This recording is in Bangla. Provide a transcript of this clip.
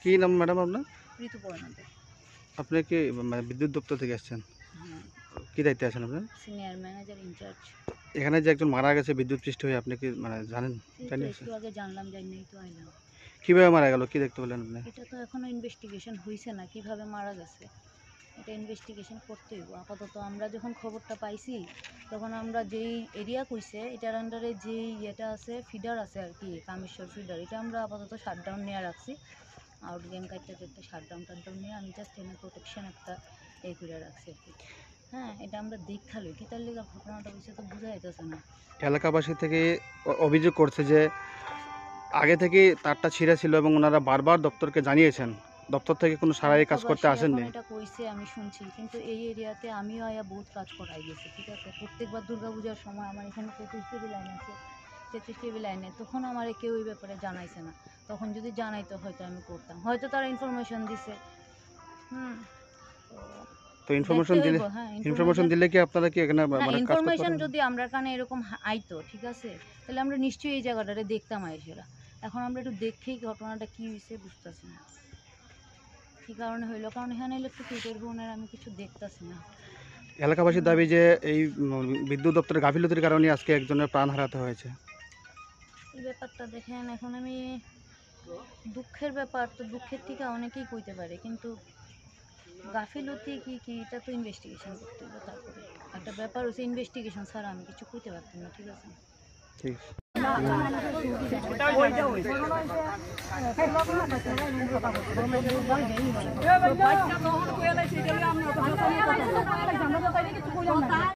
কি নাম ম্যাডাম আপনার? ঋতুপর্ণা দে। আপনি কি মানে বিদ্যুৎ দপ্তর থেকে আসছেন? হ্যাঁ, কি দায়িত্বে আছেন আপনি? Senior manager incharge. এখানে যে একজন মারা গেছে বিদ্যুৎস্পৃষ্ট হয়ে, আপনি কি মানে জানেন? এই তো জানিয়েছেন? একটু আগে জানলাম, জানি তো আইলাম। কিভাবে মারা গেল, কি দেখতে পেলেন আপনি? এটা তো এখনো ইনভেস্টিগেশন হয়েছে না, কিভাবে মারা গেছে এটা ইনভেস্টিগেশন করতে হইব। আপাতত আমরা যখন খবরটা পাইছি তখন আমরা যেই এরিয়া কইছে এটার আন্ডারে যেই ইয়েটা আছে, ফিডার আছে আর কি, কামেশ্বর ফিডার, এটা আমরা আপাতত শাটডাউন নিয়ে রাখছি। আউট গ্যাং কাটতে একটা শাটডাউন টাটডাউন নিয়ে আমি জাস্ট এনে প্রোটেকশন একটা এই করে রাখছি আর কি। হ্যাঁ, এটা আমরা দেখালো কি তার লেগে ঘটনাটা হয়েছে তো বোঝা যাইতেছে না। এলাকাবাসী থেকে অভিযোগ করছে যে আগে থেকে তারটা ছিঁড়া ছিল এবং ওনারা বারবার দপ্তরকে জানিয়েছেন, দপ্তর থেকে কোনো সারাই কাজ করতে আসেননি। এটা কইছে আমি শুনছি, কিন্তু এই এরিয়াতে আমিও আয়া বহুত কাজ করাই গেছি, ঠিক আছে। প্রত্যেকবার দুর্গাপূজার সময় আমার এখানে 33 কেবি লাইন আছে, 33 কেবি লাইনে, তখন আমার কেউ এই ব্যাপারে জানাইছে না। তখন যদি জানাইতো হয়তো আমি করতাম, হয়তো তারা ইনফরমেশন দিছে। তো ইনফরমেশন দিলে, হ্যাঁ, ইনফরমেশন দিলে কি আপনারা কি এখানে মানে কাজ করতে ইনফরমেশন পারেন? যদি আমরা কানে এরকম আইতো, ঠিক আছে, তাহলে আমরা নিশ্চয়ই এই জায়গাটারে দেখতাম আইসেরা। এখন আমরা একটু দেখেই ঘটনাটা কি হয়েছে বুঝতেছি না, কি কারণে হইলো, কারণ এখানে ইলেকট্রিসিটির বোনের আমি কিছু দেখতেছি না। এলাকাবাসীর দাবি যে এই বিদ্যুৎ দপ্তরের গাফিলতির কারণে আজকে একজনের প্রাণ হারাতে হয়েছে। এই ব্যাপারটা দেখেন, এখন আমি দুঃখের ব্যাপার, তো দুঃখের থেকে অনেকেই কইতে পারে, কিন্তু গাফিলতি কি কি এটা তো ইনভেস্টিগেশন করতে হবে। তারপরে একটা ব্যাপার হচ্ছে ইনভেস্টিগেশন ছাড়া আমি কিছু কইতে পারতাম না, ঠিক আছে। ঠিক